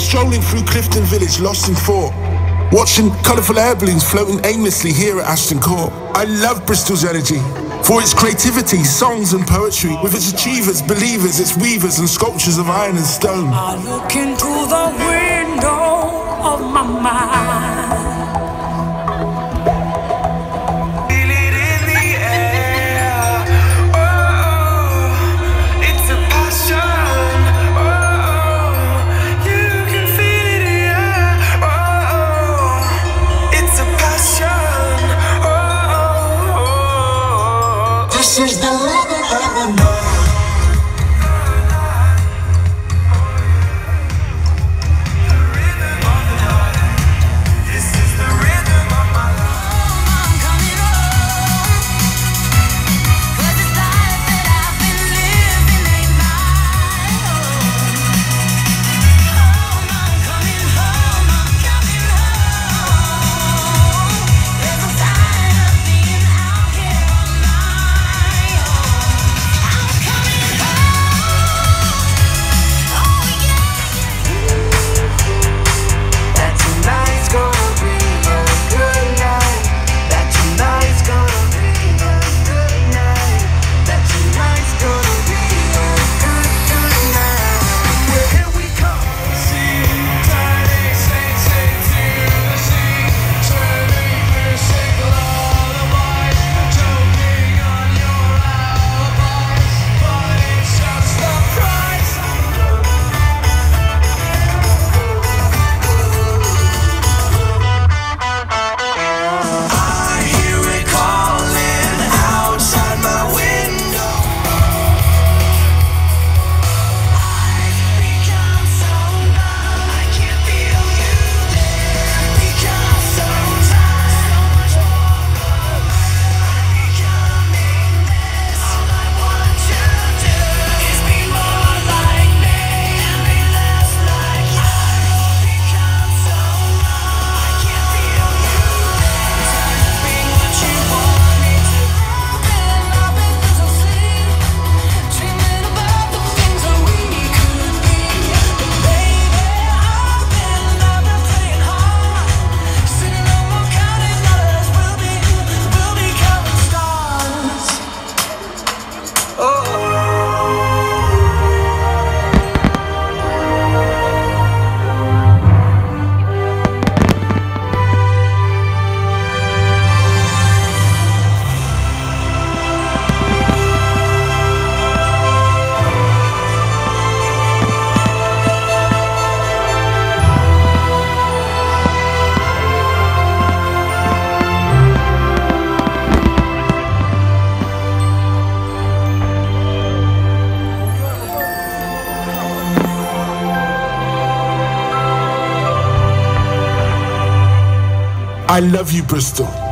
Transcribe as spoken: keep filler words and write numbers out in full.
strolling through Clifton Village, lost in thought, watching colourful air balloons floating aimlessly here at Ashton Court. I love Bristol's energy, for its creativity, songs and poetry, with its achievers, believers, its weavers and sculptures of iron and stone. I look into the window of my mind. This is the rhythm of the night. This is the rhythm of my life. I'm coming home, 'cause this life that I've been living ain't my own. Home, I'm coming home, I'm coming home. There's no sign of being out here on my own. I'm coming home. Oh yeah. That tonight's gonna be a good night. That tonight's gonna be a good night. That tonight's gonna be a good, good night. Well, here we come. Sea, turning, sing, sing to the sea. Turning, we're single all the white. Choking on your alibis, but it's just the price. I hear it calling outside my window. I've become so numb, I can't feel you there. Become so tired, so much more alive. Becoming this, all I want to do is be more like me and be less like you. Become so numb, I can't feel you there. Being what you want me to. I've been, I've been losing sleep, dreaming about the things that we could be. But baby, I've been, I've been playing hard, sitting no more counting dollars. We'll be, we'll become stars. Oh. I love you, Bristol.